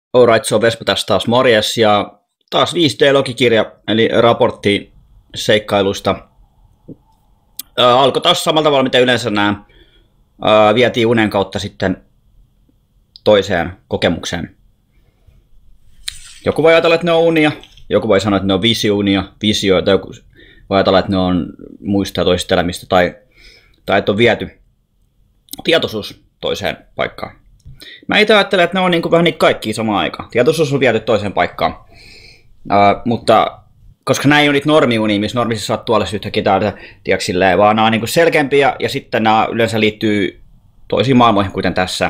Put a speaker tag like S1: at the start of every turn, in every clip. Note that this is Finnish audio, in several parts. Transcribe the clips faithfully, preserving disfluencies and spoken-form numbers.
S1: Alright, se on Vespa tässä taas morjes ja taas viisi D-logikirja eli raportti seikkailusta. Ää, alkoi taas samalla tavalla mitä yleensä nämä ää, vietiin unen kautta sitten toiseen kokemukseen. Joku voi ajatella, että ne on unia, joku voi sanoa, että ne on visiunia, visioita, joku voi ajatella, että ne on muista toisista elämistä tai, tai että on viety tietoisuus toiseen paikkaan. Mä itse ajattelen, että ne on niin kuin vähän niitä kaikkia samaan aikaan. Tietoisuus on viety toiseen paikkaan. Uh, mutta koska nämä ei ole niitä normiunia, missä normissa sattuu olla yhtäkkiä täällä, silleen, vaan nämä on niin kuin selkeämpiä ja sitten nämä yleensä liittyy toisiin maailmoihin, kuten tässä.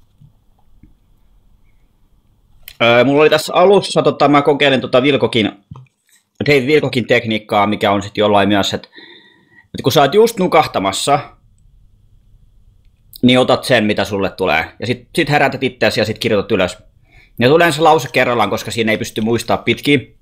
S1: Uh, mulla oli tässä alussa, tota, mä kokeilin tota Wilcockin, Dave Wilcockin tekniikkaa, mikä on sitten jollain myös, että, että kun sä oot just nukahtamassa, niin otat sen, mitä sulle tulee. Ja sit, sit herätät itseäsi ja sit kirjoitat ylös. Ja tulee se lause kerrallaan, koska siinä ei pysty muistaa pitkin.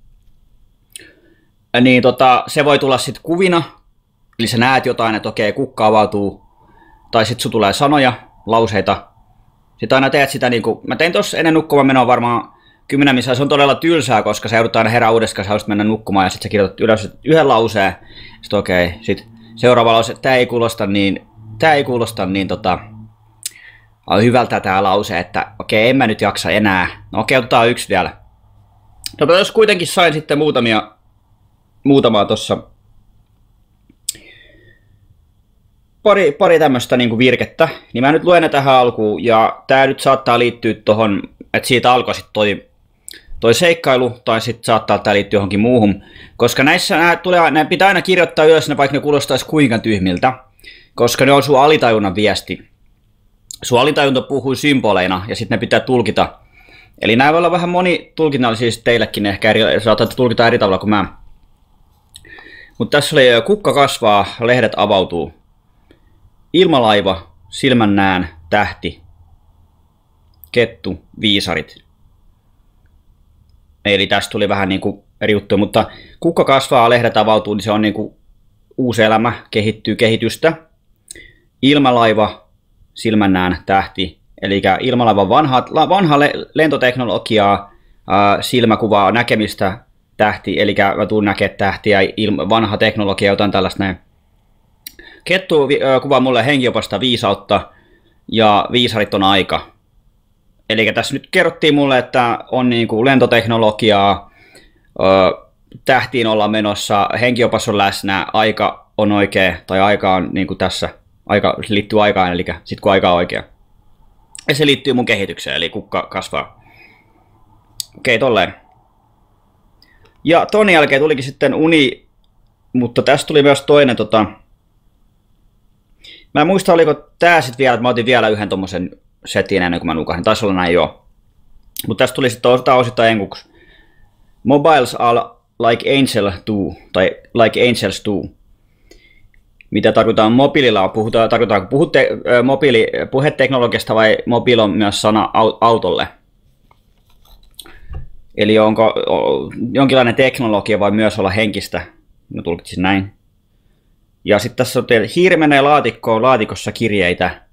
S1: Niin tota, se voi tulla sit kuvina. Eli sä näet jotain, että okei, kukka avautuu. Tai sit sun tulee sanoja, lauseita. Sitten aina teet sitä niinku, mä tein tossa ennen nukkumaan menoa varmaan kymmenen missä se on todella tylsää, koska sä joudut aina herää uudestaan, sä haluaisit mennä nukkumaan ja sit sä kirjoitat ylös yhden lauseen. Sit okei, sit seuraava lause, tää ei kuulosta niin, tää ei kuulosta niin tota, on hyvältä tää lause, että okei, en mä nyt jaksa enää. No okei, otetaan yksi vielä. No jos kuitenkin sain sitten muutamia, muutamaa tossa, pari, pari tämmöstä niinku virkettä, niin mä nyt luen ne tähän alkuun, ja tää nyt saattaa liittyä tohon, että siitä alkoi sit toi, toi seikkailu, tai sit saattaa tää liittyä johonkin muuhun, koska näissä nää tulee, nää pitää aina kirjoittaa ylös ne, vaikka ne kuulostais kuinka tyhmiltä, koska ne on sun alitajunnan viesti. Sun alitajunta puhuu symboleina ja sitten ne pitää tulkita. Eli nämä voi olla vähän monitulkinnallisia teillekin, ehkä eri, saatatte tulkita eri tavalla kuin mä. Mutta tässä oli kukka kasvaa, lehdet avautuu. Ilmalaiva, silmän nään, tähti, kettu, viisarit. Eli tästä tuli vähän niin kuin eri juttuja, mutta kukka kasvaa, lehdet avautuu, niin se on niin kuin uusi elämä, kehittyy kehitystä. Ilmalaiva, silmännään tähti, eli ilmalaivan vanha, vanha lentoteknologiaa, silmäkuvaa, näkemistä tähti, eli mä tuun näkemään tähtiä, vanha teknologia, jotain tällaista näin. Kettu kuvaa mulle henkiopasta viisautta, ja viisarit on aika. Eli tässä nyt kerrottiin mulle, että on niin kuin lentoteknologiaa, tähtiin ollaan menossa, henkiopas on läsnä, aika on oikea, tai aika on niin kuin tässä. Aika, se liittyy aikaan, eli sit kun aika on oikea. Ja se liittyy mun kehitykseen, eli kukka kasvaa. Okei, tolleen. Ja ton jälkeen tulikin sitten uni, mutta tästä tuli myös toinen tota... Mä en muista, oliko tää sit vielä, että mä otin vielä yhden tommosen setin ennen kuin mä nukahin. Taisi olla näin joo. Mutta tästä tuli sitten osittain enkuksi. Mobiles are like angel do, tai like angels do. Mitä tarkoitetaan mobiililla? Puhutaan, tarkoitetaan, puhutte mobiili, puheteknologiasta vai mobiili on myös sana autolle? Eli onko jonkinlainen teknologia vai myös olla henkistä? No tulkitsin näin. Ja sitten tässä on teille, hiiri menee laatikkoon, laatikossa kirjeitä.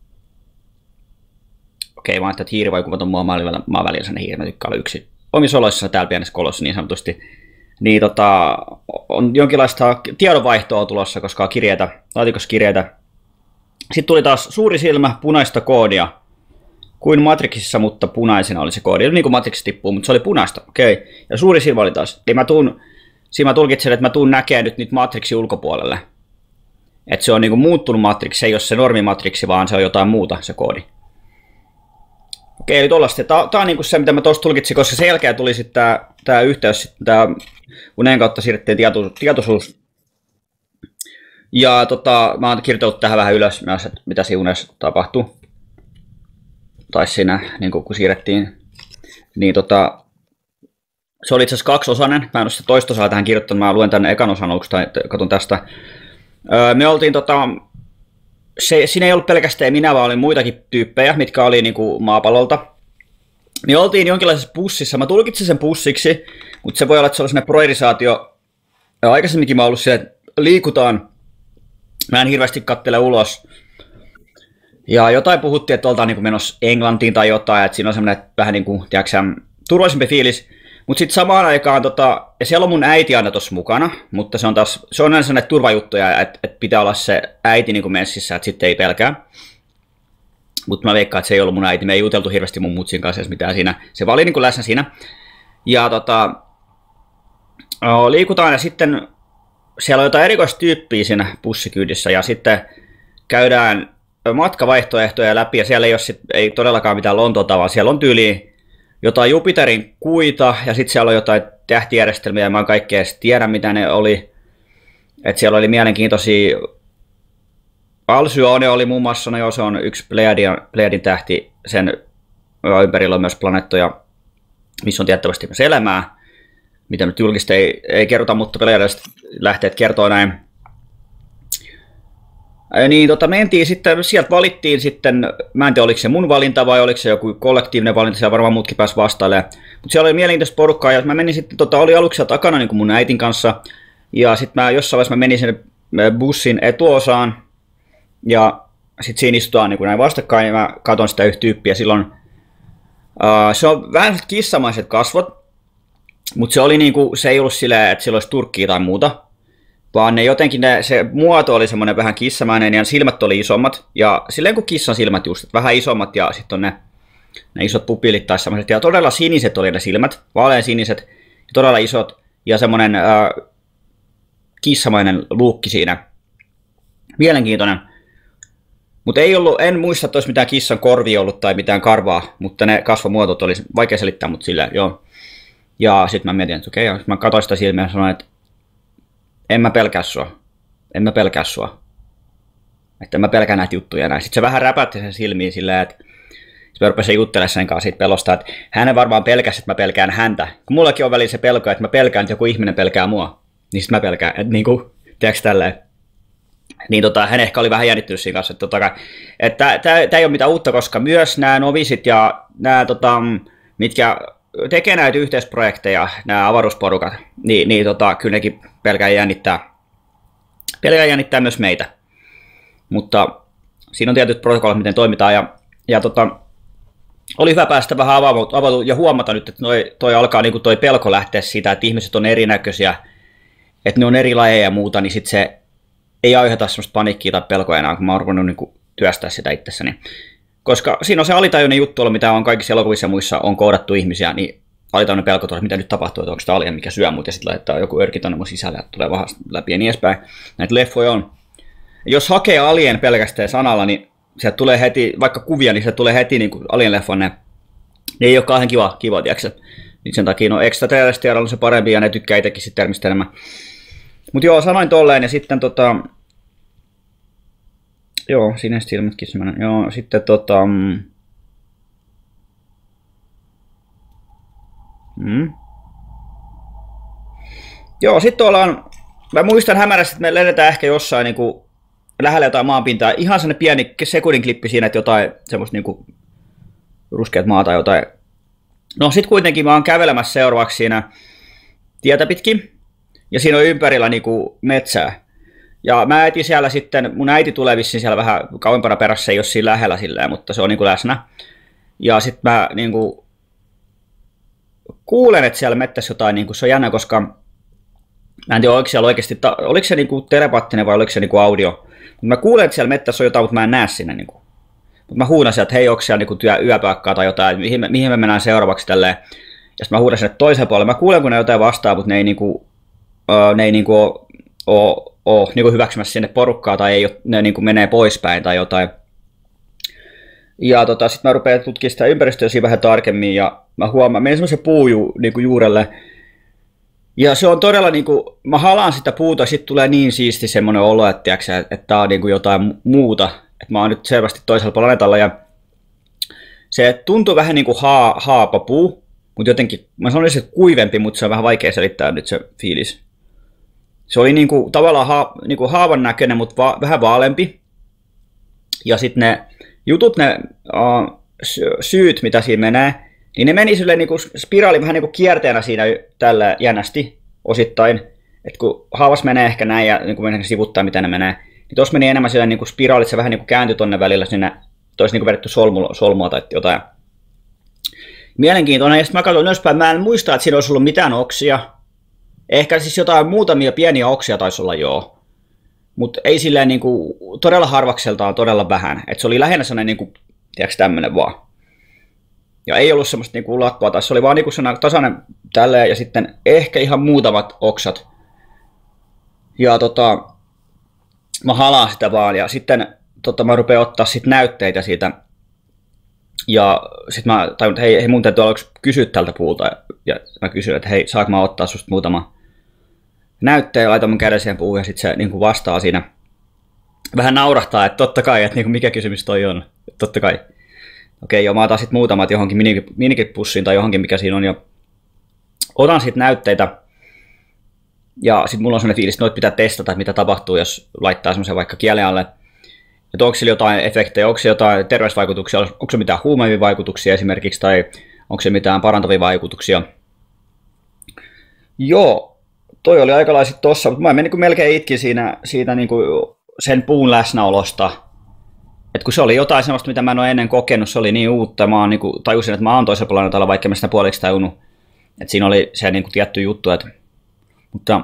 S1: Okei, mä ajattelin, että hiiri vai kuvaton mua, mä oon välillä sen hiiri, mä tykkään olla yksi. Omissa oloissa täällä pienessä kolossa niin sanotusti. Niin tota, on jonkinlaista tiedonvaihtoa tulossa, koska on kirjeitä, laatikossa kirjeitä. Sitten tuli taas suuri silmä, punaista koodia. Kuin Matrixissa, mutta punaisena oli se koodi. Niin kuin Matrix tippuu, mutta se oli punaista. Okei. Ja suuri silmä oli taas. Eli mä tuun, siinä mä tulkitsen, että mä tuun näkemään nyt niitä Matrixin ulkopuolelle. Että se on niin kuin muuttunut Matrix, se ei ole se normi Matrixi, vaan se on jotain muuta se koodi. Okei, eli tollaista. Tää on niinku se, mitä mä tuossa tulkitsin, koska sen jälkeen tuli sitten tää, tää yhteys, tää unen kautta siirrettiin tieto, tietoisuus. Ja tota, mä oon kirjoitellut tähän vähän ylös myös, että mitä siinä unessa tapahtuu. Tai siinä, niin kun siirrettiin. Niin tota, se oli itse asiassa kaksiosainen. Mä en ole sitä toista osaa tähän kirjoittanut, mä luen tänne ekan osan aluksi, tai katson tästä. Öö, me oltiin tota... Se, siinä ei ollut pelkästään minä, vaan oli muitakin tyyppejä, mitkä oli niin kuin maapallolta. Me oltiin jonkinlaisessa bussissa. Mä tulkitsin sen bussiksi, mutta se voi olla, että se oli sellainen priorisaatio. Aikaisemminkin mä oon ollut siellä, että liikutaan. Mä en hirveästi kattele ulos. Ja jotain puhuttiin, että oltaan niin menossa Englantiin tai jotain, että siinä on semmoinen vähän niin kuin, tiedätkö, turvallisempi fiilis. Mutta sitten samaan aikaan, tota, ja siellä on mun äiti aina tuossa mukana, mutta se on taas, se on aina sellainen turvajuttuja, että, että pitää olla se äiti niin kuin messissä, että sitten ei pelkää. Mutta mä veikkaan, että se ei ollut mun äiti, me ei juteltu hirveästi mun mutsin kanssa edes mitään siinä. Se vaan oli niin kuin läsnä siinä. Ja tota, liikutaan ja sitten siellä on jotain erikoistyyppiä siinä bussikyydissä ja sitten käydään matkavaihtoehtoja läpi ja siellä ei ole sit, ei todellakaan mitään Lontoota, vaan siellä on tyyliin jotain Jupiterin kuita ja sitten siellä on jotain tähtijärjestelmiä ja mä en kaikkea edes tiedä mitä ne oli. Et siellä oli mielenkiintoisia, Alcyone oli muun muassa, no joo, se on yksi Pleiadin, Pleiadin tähti, sen ympärillä on myös planeettoja, missä on tiettävästi myös elämää, mitä nyt julkista ei, ei kerrota, mutta Pleiadiset lähteet kertoo näin. Niin tota, mentiin sitten, sieltä valittiin sitten, mä en tiedä oliko se mun valinta vai oliko se joku kollektiivinen valinta, siellä varmaan muutkin pääsi vastailemaan. Mutta siellä oli mielenkiintoista porukkaa ja mä menin sitten, tota, oli aluksi takana niin kuin mun äitin kanssa. Ja sitten mä jossain vaiheessa mä menin sinne bussin etuosaan ja sitten siinä istutaan niin kuin näin vastakkain ja mä katson sitä yhtä tyyppiä. Silloin uh, se on vähän kissamaiset kasvot, mutta se, oli niin kuin, se ei ollut silleen, että sillä olisi turkkia tai muuta. Vaan ne jotenkin, ne, se muoto oli semmoinen vähän kissamainen ja silmät oli isommat. Ja silleen kuin kissan silmät just, vähän isommat ja sitten on ne, ne isot pupillit tai semmoiset. Ja todella siniset oli ne silmät, vaalean siniset ja todella isot. Ja semmoinen äh, kissamainen luukki siinä. Mielenkiintoinen. Mutta ei ollut, en muista, että olisi mitään kissan korvia ollut tai mitään karvaa. Mutta ne kasvomuotot oli vaikea selittää, mutta silleen joo. Ja sitten mä mietin, että okei, okay, mä katsoin sitä silmiä ja sanoin, että en mä pelkää sua. En mä pelkää sua. Että en mä pelkää näitä juttuja näin. Sitten se vähän räpätti sen silmiin silleen, että mä rupesin juttelemaan sen kanssa siitä pelosta, että hänen varmaan pelkäsi, että mä pelkään häntä. Kun mullakin on välillä se pelko, että mä pelkään, että joku ihminen pelkää mua. Niin sit mä pelkään. Että niinku, tiedätkö tälleen. Niin tota, hän ehkä oli vähän jännittynyt siinä kanssa. Että, tota, että tää, tää ei ole mitään uutta, koska myös nämä novisit ja nämä, tota, mitkä tekee näitä yhteisprojekteja, nämä avaruusporukat, niin, niin tota, kyllä nekin pelkää jännittää. Pelkää jännittää myös meitä. Mutta siinä on tietyt protokollat, miten toimitaan. Ja, ja tota, oli hyvä päästä vähän avautumaan ja huomata nyt, että noi, toi alkaa niin kuin toi pelko lähteä siitä, että ihmiset on erinäköisiä, että ne on eri lajeja ja muuta, niin sitten se ei aiheuta semmoista paniikkia tai pelkoa enää, kun mä oon ruvennut niin kuin työstää sitä itsessäni. Koska siinä on se alitajuinen juttu, mitä on kaikissa elokuvissa ja muissa on koodattu ihmisiä, niin alitajuinen pelko tuolla, mitä nyt tapahtuu, että onko tämä alien, mikä syö mut, ja sitten laittaa joku örki tonne mun sisälle, että tulee vahvasti läpi ja niin edespäin. Näitä leffoja on. Jos hakee alien pelkästään sanalla, niin sieltä tulee heti, vaikka kuvia, niin se tulee heti niin kuin alien-leffon, ne, ne ei ole kauhean kiva, kiva tiedätkö? Niin sen takia no extraterrestrial on se parempi, ja ne tykkää itsekin sitten termistä enemmän. Mutta joo, sanoin tolleen, ja sitten tota... Joo, sinästä silmätkin semmoinen. Joo, sitten tota... Mm. Joo, sitten ollaan... Mä muistan hämärästi, että me lennetään ehkä jossain niinku lähellä jotain maanpintaa. Ihan sellainen pieni sekunnin klippi siinä, että jotain semmoista niinku ruskeat maata jotain. No sit kuitenkin mä oon kävelemässä seuraavaksi siinä tietä pitkin. Ja siinä on ympärillä niinku metsää. Ja mä äiti siellä sitten, mun äiti tulee vissiin siellä vähän kauempana perässä, ei ole siinä lähellä silleen, mutta se on niinku läsnä. Ja sit mä niinku kuulen, että siellä mettässä jotain, niinku, se on jännä, koska mä en tiedä, oliko siellä oikeasti, oliko se niinku telepaattinen vai oliko se niinku audio. Mutta mä kuulen, että siellä mettässä on jotain, mutta mä en näe sinne. Niinku. Mutta mä huudan sieltä, että hei, onko siellä niinku työ, yöpaikkaa tai jotain, mihin me, mihin me mennään seuraavaksi tälleen. Ja sitten mä huudan sinne toiseen puolelle. Mä kuulen, kun ne jotain vastaa, mutta ne ei, niinku, uh, ne ei niinku ole, ole, ole niinku hyväksymässä sinne porukkaa tai ei, ne niinku menee poispäin tai jotain. Ja tota, sitten mä rupean tutkimaan sitä ympäristöä siinä vähän tarkemmin ja mä huomaan, menen semmoisen puuju niinku juurelle. Ja se on todella niinku, mä halaan sitä puuta ja sitten tulee niin siisti semmoinen olo, että, tiiäksä, että tää on niinku jotain muuta. Että mä oon nyt selvästi toisella planeetalla ja se tuntuu vähän niinku haa, haapapuu, mutta jotenkin, mä sanoisin, että kuivempi, mutta se on vähän vaikea selittää nyt se fiilis. Se oli niinku, tavallaan ha, niinku haavan näköinen, mutta va, vähän vaaleampi. Ja sitten ne jutut, ne uh, syyt, mitä siinä menee, niin ne meni silleen niinku spiraali vähän niinku kierteenä siinä tällä jännästi osittain. Että kun haavas menee ehkä näin ja niin menee sivuttaa, mitä ne menee, niin tuossa meni enemmän silleen niinku spiraalit, se vähän niinku kääntyi tonne välillä sinne olisi niin vedetty solmua, solmua tai jotain. Mielenkiintoinen, ja sitten mä katsoin ylöspäin, mä en muista, että siinä olisi ollut mitään oksia. Ehkä siis jotain muutamia pieniä oksia taisi olla joo. Mutta ei silleen niin kuin, todella harvakseltaan todella vähän. Et se oli lähinnä sellainen, niin kuin, tiedätkö, tämmöinen vaan. Ja ei ollut semmoista niin kuin lakkoa, tai se oli vaan niin kuin sellainen tasainen tälleen, ja sitten ehkä ihan muutamat oksat. Ja tota, mä halaan sitä vaan, ja sitten tota, mä rupean ottaa sit näytteitä siitä. Ja sitten mä tajun, että hei, hei mun täytyy aluksi kysyä tältä puulta. Ja mä kysyin, että hei, saanko mä ottaa susta muutama näytteen ja laitan mun käden siihen puuhun ja sitten se niin kuin vastaa siinä. Vähän naurahtaa, että totta kai, että niin kuin mikä kysymys toi on. Totta kai. Okei, joo, mä otan sitten muutamat johonkin minikipussiin tai johonkin mikä siinä on. Ja otan sitten näytteitä. Ja sitten mulla on sellainen fiilis, että noita pitää testata, että mitä tapahtuu, jos laittaa semmoisen vaikka kielen alle. Että onko sillä jotain efektejä, onko se jotain terveysvaikutuksia, onko se mitään huumeivia vaikutuksia esimerkiksi, tai onko se mitään parantavia vaikutuksia. Joo, toi oli aikalaiset tossa, mutta mä menin niin melkein itkin siinä, siitä niin kuin sen puun läsnäolosta. Et kun se oli jotain sellaista, mitä mä en ole ennen kokenut, se oli niin uutta, mä niin kuin tajusin, että mä oon toisella planeetalla, vaikka mä sitä puoliksi tajunnut. Että siinä oli se niin kuin tietty juttu, että... mutta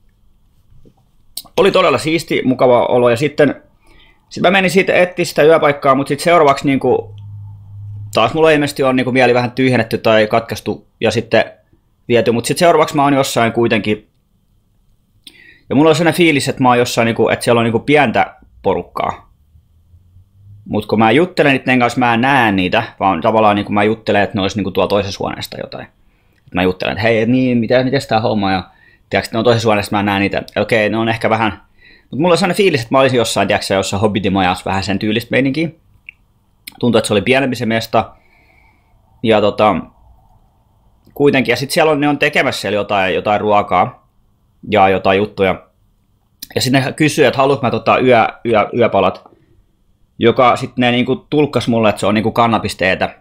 S1: oli todella siisti, mukava olo, ja sitten Sitten mä menin siitä etsiä sitä yöpaikkaa, mutta sitten seuraavaksi niin kuin, taas mulla ilmeisesti on niin kuin mieli vähän tyhjennetty tai katkaistu ja sitten viety, mutta sitten seuraavaksi mä oon jossain kuitenkin, ja mulla on sellainen fiilis, että mä oon jossain, niin kuin, että siellä on niin kuin pientä porukkaa. Mutta kun mä juttelen niiden kanssa, mä en näe niitä, vaan tavallaan niin kuin mä juttelen, että ne olisi niin kuin tuolla toisessa huoneesta jotain. Mä juttelen, että hei, niin, miten, miten tämä homma, ja tiedätkö, ne on toisessa huoneessa, mä en näe niitä. Okei, ne on ehkä vähän... Mutta mulla on sellainen fiilis, että mä olisin jossain, tiedätkö, jossain Hobbitin-majassa vähän sen tyylistä meininkiä. Tuntuu, että se oli pienempi se mesta. Ja tota, kuitenkin, ja sitten siellä on, ne on tekemässä siellä jotain, jotain ruokaa ja jotain juttuja. Ja sitten ne kysyy, että haluatko mä tota yö, yö, yöpalat, joka sitten ne niinku tulkkasi mulle, että se on niinku kannabisteetä.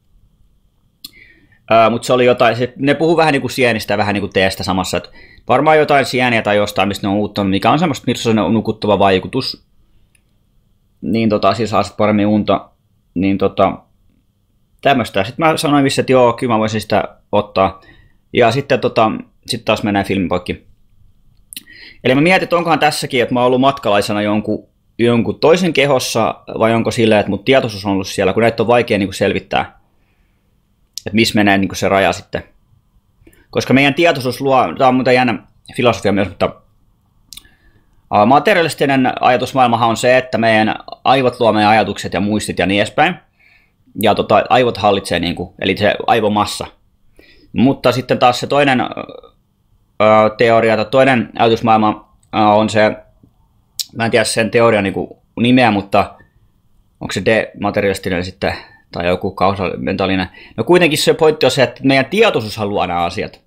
S1: Öö, mutta se oli jotain, se, ne puhuu vähän niinku sienistä ja vähän niinku teestä samassa, että varmaan jotain sieniä tai jostain, mistä ne on uuttanut, mikä on semmoista, missä on nukuttava vaikutus. Niin tota, siis saa sitten paremmin unta. Niin tota, tämmöistä. Sitten mä sanoin missä, että joo, kyllä mä voisin sitä ottaa. Ja sitten tota, sit taas mennään filmipoikki. Eli mä mietin, että onkohan tässäkin, että mä oon ollut matkalaisena jonkun, jonkun toisen kehossa, vai onko silleen, että mun tietoisuus on ollut siellä, kun näitä on vaikea niin kuin selvittää, että missä menee niin kuin se raja sitten. Koska meidän tietoisuus luo, tämä on muuten jännä filosofia myös, mutta materialistinen ajatusmaailmahan on se, että meidän aivot luo meidän ajatukset ja muistit ja niin edespäin. Ja tota, aivot hallitsee, niin kuin, eli se aivomassa. Mutta sitten taas se toinen ö, teoria tai toinen ajatusmaailma ö, on se, mä en tiedä sen teorian niin kuin nimeä, mutta onko se dematerialistinen sitten, tai joku kausaalimentaalinen. No kuitenkin se pointti on se, että meidän tietoisuus luo nämä asiat.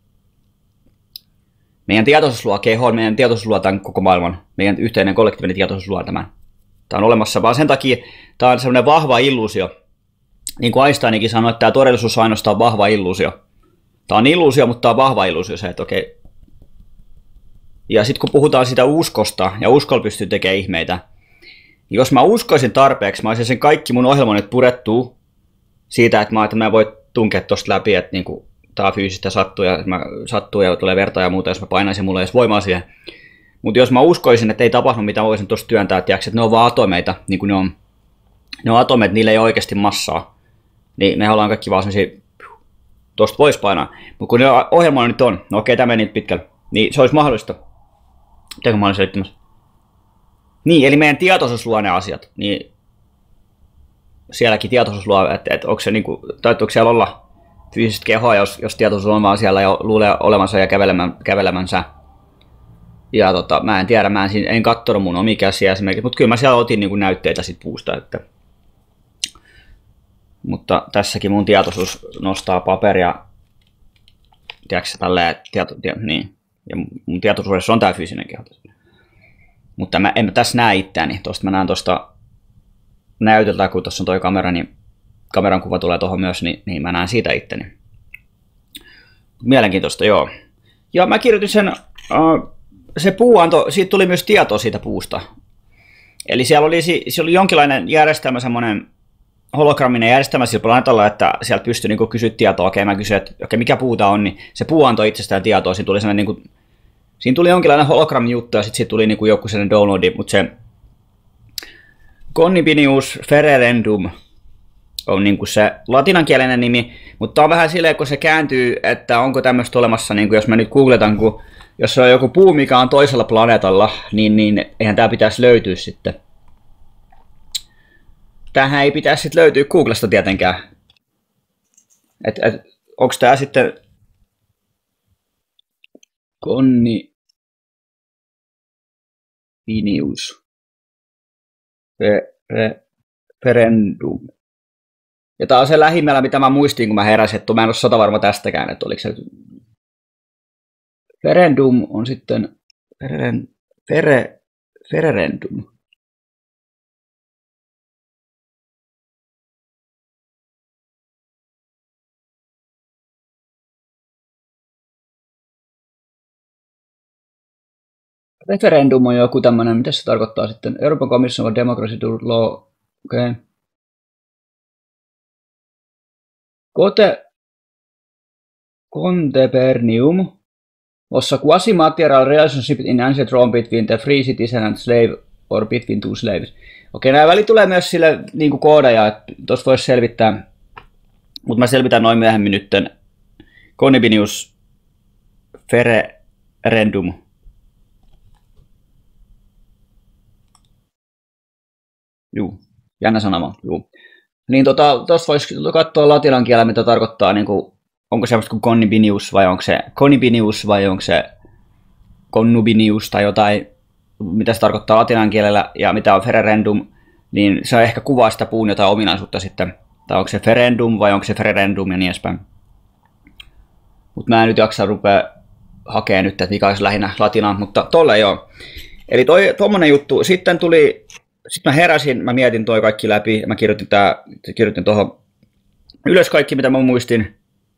S1: Meidän tietoisuus luo kehon, meidän tietoisuus luo tämän koko maailman. Meidän yhteinen kollektiivinen tietoisuus luo tämän. Tämä on olemassa, vaan sen takia tämä on semmoinen vahva illuusio. Niin kuin Einsteinikin sanoi, että tämä todellisuus on ainoastaan vahva illuusio. Tämä on illuusio, mutta tämä on vahva illuusio. Se, että okei. Ja sitten kun puhutaan sitä uskosta, ja uskolla pystyy tekemään ihmeitä, niin jos mä uskoisin tarpeeksi, mä olisin sen kaikki mun ohjelmoinnit purettua siitä, että mä, että mä voin tunkea tosta läpi, että niinku, tää fyysistä sattuu ja, mä, sattuu ja tulee verta ja muuta, jos mä painaisin, mulla ei edes voimaa siihen. Mutta jos mä uskoisin, että ei tapahdu mitä voisin tosta työntää, että ne on vaan atomeita, niin kuin ne on, ne on atomeita, niillä ei ole oikeasti massaa, niin me ollaan kaikki vaan sellaisia, tosta vois painaa. Mutta kun ne ohjelmoinnit on, no okei, tämä meni pitkälle, niin se olisi mahdollista. Mitäkö mä olin selittämässä? Niin, eli meidän tietoisuus luo ne asiat, niin sielläkin tietoisuus luo, että, että onko se niinku, täytyykö siellä olla fyysistä kehoa, jos, jos tietoisuus on vaan siellä ja luulee olevansa ja kävelemän, kävelemänsä. Ja tota, mä en tiedä, mä en, en katsonut mun omia käsiä esimerkiksi, mutta kyllä mä siellä otin niinku näytteitä sit puusta. Että. Mutta tässäkin mun tietoisuus nostaa paperia, tiedätkö tälleen, tieto, niin, ja mun tietoisuudessa on tää fyysinen keho. Mutta mä, en mä tässä näe itseäni. Tuosta mä näen tuosta näytöltä, kun tuossa on toi kamera, niin kameran kuva tulee tuohon myös, niin, niin mä näen siitä itteni. Mielenkiintoista, joo. Ja mä kirjoitin sen, uh, se puu antoi, siitä tuli myös tietoa siitä puusta. Eli siellä oli, siellä oli jonkinlainen järjestelmä, semmoinen hologramminen järjestelmä sillä planeetalla, että sieltä pystyi niin kysyä tietoa. Okei, mä kysyin, että okei, mikä puuta on, niin se puu antoi itsestään tietoa. Siinä tuli, niin kuin, siinä tuli jonkinlainen hologrammi-juttu ja sitten siitä tuli niin kuin joku sellainen downloadi, mutta se Connibinius fererendum on niin kuin se latinankielinen nimi, mutta on vähän silleen, kun se kääntyy, että onko tämmöistä olemassa, niin kuin jos mä nyt googletan, kun jos on joku puu, mikä on toisella planeetalla, niin, niin eihän tämä pitäisi löytyä sitten. Tämähän ei pitäisi sitten löytyä Googlesta tietenkään. Et, et, onko tämä sitten Connibinius ferendum. Ja tämä on se lähimmällä, mitä mä muistin, kun mä heräsin, että mä en ole sata varma tästäkään, että oliko se... Ferendum on sitten... Feren, fere, fererendum. Referendum on joku tämmöinen, mitä se tarkoittaa sitten? Euroopan Commission of Democracy to Law. Okei. Okay. Cote Contepernium was a quasi-material relationship in ancient Rome between the free citizen and slave or between two slaves. Okei, nämä välit tulee myös sille niin kuin koodeja, että tuossa voisi selvittää, mutta mä selvitän noin myöhemmin nytten. Connibinius fererendum. Juu, jännä sanoma, juu. Niin tota, tuossa voisi katsoa latinan kielellä, mitä tarkoittaa, niin kuin, onko se semmoista kuin Connibinius vai onko se Connibinius vai onko se Connubinius tai jotain, mitä se tarkoittaa latinan kielellä ja mitä on fererendum, niin se on ehkä kuvaa sitä puun jotain ominaisuutta sitten. Tai onko se ferendum vai onko se fererendum ja niin edespäin. Mutta mä en nyt jaksa rupea hakemaan nyt, että mikä olisi lähinnä latinaa, mutta tolle joo. Eli toi, tommonen juttu. Sitten tuli... Sitten mä heräsin, mä mietin toi kaikki läpi, mä kirjoitin, tää, kirjoitin tuohon ylös kaikki, mitä mä muistin.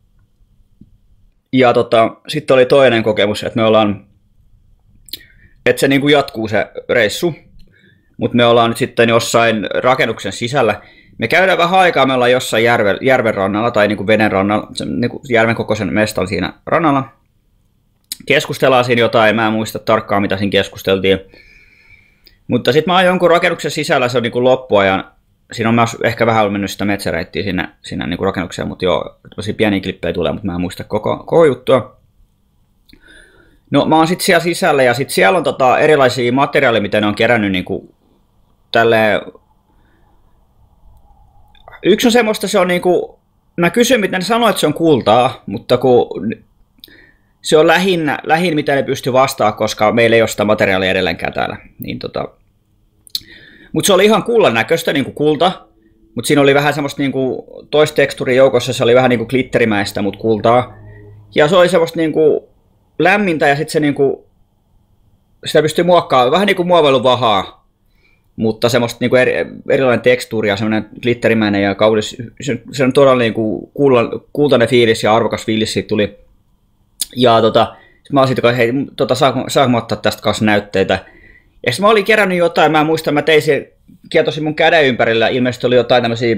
S1: Ja tota, sitten oli toinen kokemus, että me ollaan, että se niinku jatkuu se reissu, mutta me ollaan nyt sitten jossain rakennuksen sisällä. Me käydään vähän aikaa, me ollaan jossain järven, järven rannalla tai niinku veden rannalla, niinku järven kokoisen mestan siinä rannalla. Keskustellaan siinä jotain, mä en muista tarkkaan mitä siinä keskusteltiin. Mutta sitten mä oon jonkun rakennuksen sisällä, se on niin kuin loppuajan. Siinä on myös ehkä vähän mennyt sitä metsäreittiä sinne, sinne niin kuin rakennukseen, mutta joo, tosi pieniä klippejä tulee, mutta mä en muista koko, koko juttua. No mä oon sitten siellä sisällä ja sitten siellä on tota erilaisia materiaaleja, mitä ne on kerännyt niin kuin tälleen. Yksi on semmoista, se on niin kuin, mä kysyin, mitä ne sanoo, että se on kultaa, mutta kun se on lähinnä, lähin, mitä ne pystyy vastaamaan, koska meillä ei ole sitä materiaalia edelleenkään täällä. Niin tota. Mutta se oli ihan kullan näköistä, niin kuin kulta, mutta siinä oli vähän semmoista niin kuin toistekstuurin joukossa, se oli vähän niin kuin glitterimäistä, mutta kultaa. Ja se oli semmoista niin kuin lämmintä ja sitten se niin kuin, sitä pystyy muokkaamaan, vähän niin kuin muovailuvahaa, mutta semmoista niin kuin eri, erilainen tekstuuri ja semmoinen glitterimäinen ja kaunis, se, se on todella niin kuin kullan, kultainen fiilis ja arvokas fiilis siitä tuli. Ja tota, mä olisin, että hei, tota, saanko, saanko ottaa tästä kanssa näytteitä. Ja sitten mä olin kerännyt jotain, mä muistan, mä tein se, kietosin mun käden ympärillä, ilmeisesti oli jotain tämmösiä,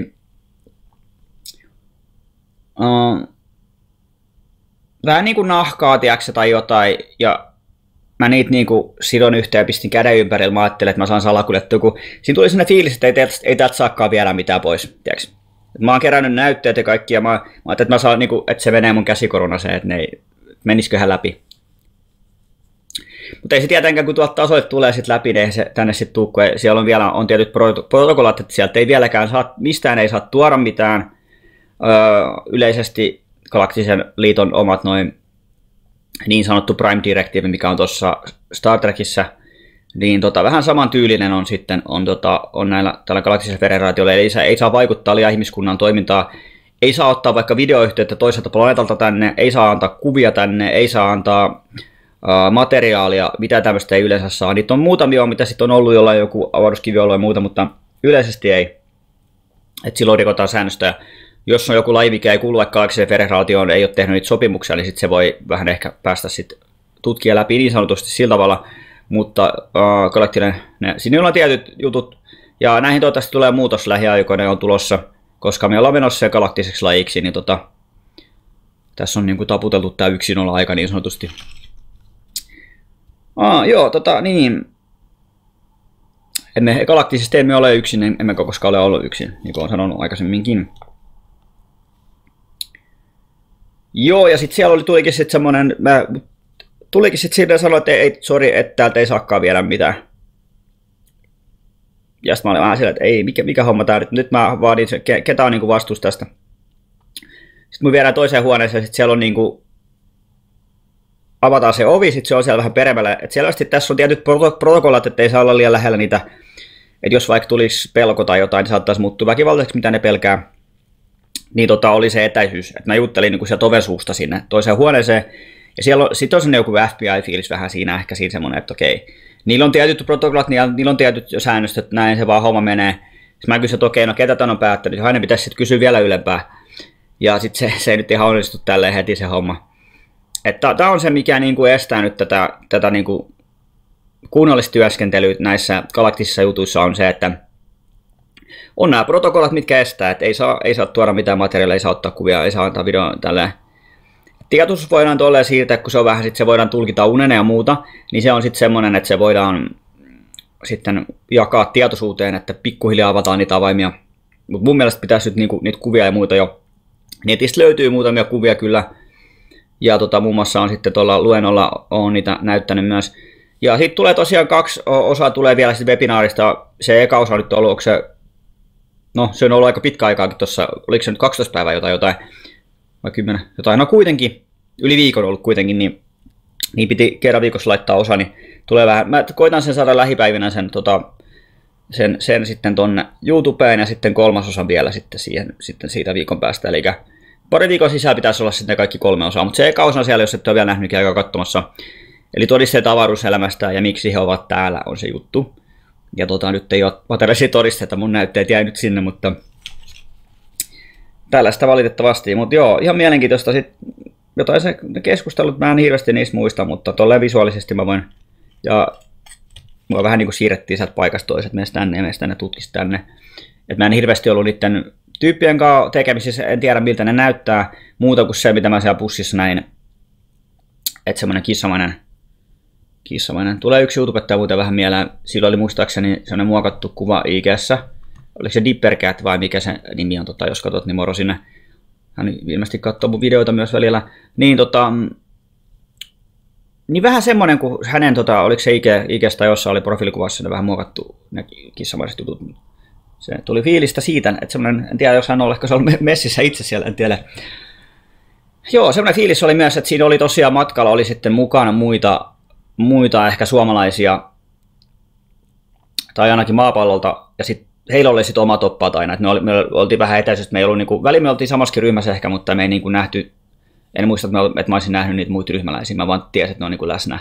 S1: uh, vähän niinku nahkaa, tiiäksä, tai jotain, ja mä niitä niinku sidon yhteen ja pistin käden ympärillä, mä ajattelin, että mä saan salakuljettua, kun siinä tuli sellainen fiilis, että ei täältä, ei täältä saakaan viedä mitään pois, tiiäksä. Mä oon kerännyt näytteet ja kaikki, ja mä, mä ajattelin, että, mä saan, niinku, että se menee mun käsikoronaseen, että ne ei, menisiköhän läpi. Mutta ei se tietenkään, kun tuolta tasoilta tulee sit läpi, niin ei se tänne sitten tuu, kun siellä on vielä on tietyt protokollat, että sieltä ei vieläkään saa, mistään ei saa tuoda mitään. Öö, yleisesti Galaktisen liiton omat noin niin sanottu Prime Directive, mikä on tuossa Star Trekissä, niin tota, vähän samantyylinen on sitten on, tota, on näillä tällä Galaktisella federaatiolla, eli ei saa, ei saa vaikuttaa liian ihmiskunnan toimintaa. Ei saa ottaa vaikka videoyhteyttä toiselta planeetalta tänne, ei saa antaa kuvia tänne, ei saa antaa uh, materiaalia, mitä tämmöistä ei yleensä saa. Niitä on muutamia, mitä sitten on ollut jollain joku avaruuskivialue ja muuta, mutta yleisesti ei. Et silloin rikotaan säännöstöjä. Jos on joku laji, mikä ei kuulu vaikka Galaktisen federaatioon, ei ole tehnyt niitä sopimuksia, niin sitten se voi vähän ehkä päästä sit tutkia läpi niin sanotusti sillä tavalla. Mutta uh, Galaktinen, ne, siinä on tietyt jutut, ja näihin toivottavasti tulee muutos lähiaikoina, on tulossa. koska me ollaan menossa galaktiseksi lajiksi, niin tota, tässä on niinku taputeltu tää yksin olla aika niin sanotusti. Ah, joo, tota niin. Emme galaktisesti emme ole yksin, emme koskaan ole ollut yksin, niin kuin olen sanonut aikaisemminkin. Joo, ja sitten siellä oli, tulikin sitten semmonen, mä tulikin sitten siitä sanoa, että ei, sori, että täältä ei saakaan viedä mitään. Ja sitten mä olin vähän sillä, että ei, mikä, mikä homma tää nyt, nyt mä vaadin, ketä on niinku vastuus tästä. Sitten me viedään toiseen huoneeseen, ja sitten siellä on niinku, avataan se ovi, sitten se on siellä vähän peremmällä. Että selvästi tässä on tietyt protokollat, että ei saa olla liian lähellä niitä, että jos vaikka tulisi pelko tai jotain, niin saattaisi muuttua väkivaltaiseksi, mitä ne pelkää. Niin tota, oli se etäisyys, että mä juttelin niin sieltä oven suusta sinne toiseen huoneeseen. Ja siellä on, sit on sellainen joku F B I-fiilis vähän siinä, ehkä siinä semmoinen, että okei. Niillä on tietyt protokollat, niillä on tietyt säännöstöt, että näin se vaan homma menee. Sitten mä kysyin, että okei, no ketä tämän on päättänyt, aina pitäisi sitten kysyä vielä ylempää. Ja sitten se, se ei nyt ihan onnistu tälleen heti se homma. Tämä on se, mikä niinku estää nyt tätä, tätä niinku kunnollista työskentelyä näissä galaktisissa jutuissa on se, että on nämä protokollat, mitkä estää, että ei saa, ei saa tuoda mitään materiaalia, ei saa ottaa kuvia, ei saa antaa videoa tälleen. Tietoisuus voidaan tolleen siirtää, kun se on vähän, sit se voidaan tulkita unena ja muuta, niin se on sitten semmoinen, että se voidaan sitten jakaa tietoisuuteen, että pikkuhiljaa avataan niitä avaimia. Mutta mun mielestä pitäisi nyt niinku, niitä kuvia ja muita jo. Netistä löytyy muutamia kuvia kyllä. Ja tota, muun muassa on sitten tuolla luennolla on niitä näyttänyt myös. Ja sitten tulee tosiaan kaksi osaa tulee vielä sitten webinaarista. Se eka osa nyt on ollut, onko se, no se on ollut aika pitkä aikaakin tuossa, oliko se nyt kaksitoista päivää jotain, jotain vai kymmenen, jotain, no kuitenkin, yli viikon ollut kuitenkin, niin, niin piti kerran viikossa laittaa osa, niin tulee vähän, mä koitan sen saada lähipäivinä sen, tota, sen, sen sitten tonne YouTubeen ja sitten kolmas osa vielä sitten, siihen, sitten siitä viikon päästä, eli pari viikon sisällä pitäisi olla sitten kaikki kolme osaa, mutta se eka osa siellä, jos et ole vielä nähnyt, niin käy katsomassa. Eli todisteet avaruuselämästä ja miksi he ovat täällä on se juttu. Ja tota, nyt ei ole materiaalisia todisteita, mun näytteet jäi nyt sinne, mutta tällaista valitettavasti. Mutta joo, ihan mielenkiintoista sitten jotain se keskustelut, mä en hirveästi niistä muista, mutta tolleen visuaalisesti mä voin, ja mua vähän niin kuin siirrettiin sieltä paikasta toiset, meistä tänne ja meistä tänne tutkisi tänne. Et mä en hirveästi ollut niiden tyyppien kanssa tekemisissä, en tiedä miltä ne näyttää, muuta kuin se, mitä mä siellä pussissa näin. Että semmoinen kissamainen, kissamainen. Tulee yksi YouTubettaja muuten vähän mieleen, sillä oli muistaakseni semmoinen muokattu kuva I G:ssä. Oliko se Dippercat vai mikä se nimi on, tota, jos katsot, niin moro sinne. Hän ilmeisesti katsoo mun videoita myös välillä. Niin tota, niin vähän semmoinen kuin hänen, tota, oliko se I G, I G:stä jossa oli profiilikuvassa vähän muokattu ne kissamaiset jutut. Se tuli fiilistä siitä, että semmoinen, en tiedä jos hän on ehkä se ollut messissä itse siellä, en tiedä. Joo, semmoinen fiilis oli myös, että siinä oli tosiaan matkalla oli sitten mukana muita, muita ehkä suomalaisia, tai ainakin maapallolta, ja sitten heillä oli sitten oma toppaat aina, että me, oli, me oltiin vähän etäisesti, me ei ollut niinku, väliin me oltiin samassakin ryhmässä ehkä, mutta me ei niinku nähty, en muista, että, me, että mä olisin nähnyt niitä muita ryhmäläisiä, mä vaan tiesin, että ne on niinku läsnä.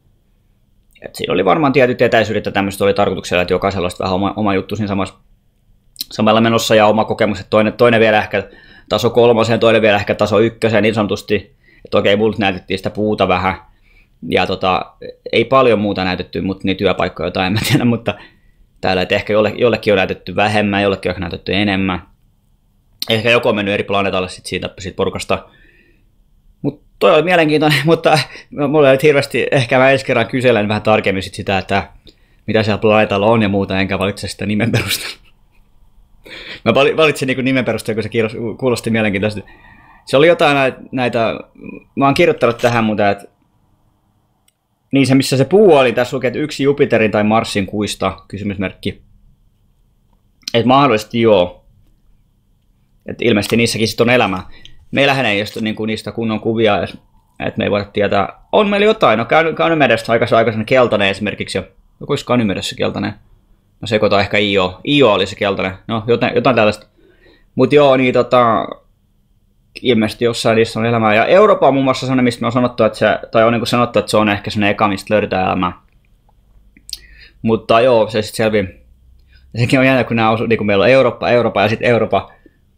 S1: Et siinä oli varmaan tietyt etäisyydet ja tämmöistä oli tarkoituksella, että jokaisella olisi vähän oma, oma juttu siinä samassa, samalla menossa ja oma kokemus, että toinen, toinen vielä ehkä taso kolmoseen, toinen vielä ehkä taso ykköseen niin sanotusti, että okei, mulle näytettiin sitä puuta vähän, ja tota, ei paljon muuta näytetty, mutta niin työpaikkoja jotain en mä tiedä, mutta täällä, että ehkä jolle, jollekin on näytetty vähemmän, jollekin on näytetty enemmän. Ehkä joku on mennyt eri planeetalle sit siitä, siitä porukasta. Mutta toi oli mielenkiintoinen, mutta mulla oli hirveästi, ehkä mä ensi kerran kyselen vähän tarkemmin sit sitä, että mitä siellä planeetalla on ja muuta, enkä valitse sitä nimen perusteella. Mä valitsin niin nimen perusteella, kun se kuulosti mielenkiintoisesti. Se oli jotain näitä, näitä mä oon kirjoittanut tähän muuten, että niin se missä se puu oli, tässä lukee, että yksi Jupiterin tai Marsin kuista, kysymysmerkki. Että mahdollisesti joo. Että ilmeisesti niissäkin sitten on elämää. Meillähän ei ole niinku niistä kunnon kuvia, että me ei voida tietää. On meillä jotain, no Ganymedestä aika aikaisen keltainen esimerkiksi jo. Joku olisi Ganymedessä keltainen. No sekoitan ehkä Io. Io oli se keltainen. No jotain, jotain tällaista. Mutta joo, niin tota, ilmeisesti jossain niissä on elämää. Ja Eurooppa on muun muassa sellainen, mistä me on sanottu, että se, tai on niin sanottu, että se on ehkä sellainen eka, mistä löydetään elämää. Mutta joo, se sitten selvii. Ja sekin on jännä, kun nämä osuu, niin kuin meillä on Eurooppa, Eurooppa ja sitten Eurooppa.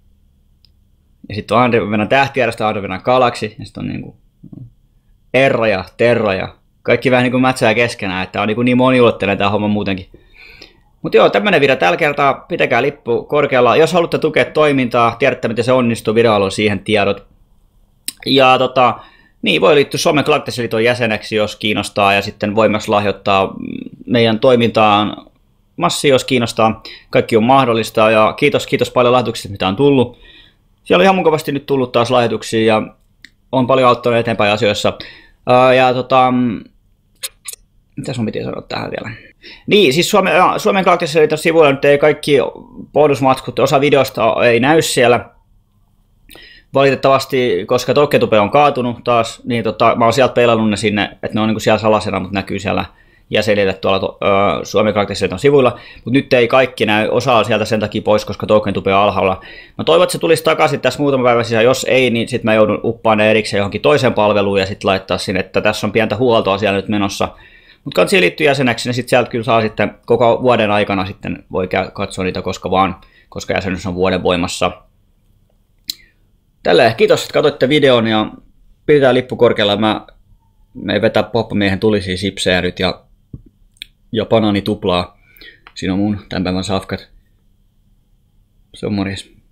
S1: Ja sitten on Andromedan tähtijärjestö, Andromedan galaksi, ja sitten on niin kuin Erra ja Terra ja kaikki vähän niin kuin mätsää keskenään, että on niin, niin moniulotteinen tämä homma muutenkin. Mutta joo, tämmönen video tällä kertaa. Pitäkää lippu korkealla. Jos haluatte tukea toimintaa, tiedätte miten se onnistuu, videolla on siihen tiedot. Ja tota, niin voi liittyä Suomen Galacticliiton jäseneksi, jos kiinnostaa, ja sitten voi myös lahjoittaa meidän toimintaan massia, jos kiinnostaa. Kaikki on mahdollista, ja kiitos, kiitos paljon lahjoituksista, mitä on tullut. Siellä on ihan mukavasti nyt tullut taas lahjoituksia, ja on paljon auttanut eteenpäin asioissa. Ja tota, mitä sun piti sanoa tähän vielä? Niin, siis Suomen, Suomen Galacticliiton sivuilla nyt ei kaikki bonusmatskut, osa videosta ei näy siellä. Valitettavasti, koska TokeTube on kaatunut taas, niin tota, mä oon sieltä peilannut ne sinne, että ne on niinku siellä salasena, mutta näkyy siellä jäsenille tuolla to, ö, Suomen Galacticliiton sivuilla. Mutta nyt ei kaikki näy, osa on sieltä sen takia pois, koska TokeTube on alhaalla. Mä toivon, että se tulisi takaisin tässä muutama päivä sisään. Jos ei, niin sitten mä joudun uppaan ne erikseen johonkin toiseen palveluun ja sitten laittaa sinne, että tässä on pientä huoltoa siellä nyt menossa. Mutta kansi liittyy jäseneksi, niin sitten sieltä kyllä saa sitten koko vuoden aikana sitten voi katsoa niitä koska vaan, koska jäsenyys on vuoden voimassa. Tälleen, kiitos, että katsoitte videon ja pidetään lippu korkealla. Mä me vetää poppamiehen tulisia sipsejä nyt ja, ja banaanituplaa. Siinä on mun tämän päivän safkat. Se on morjes.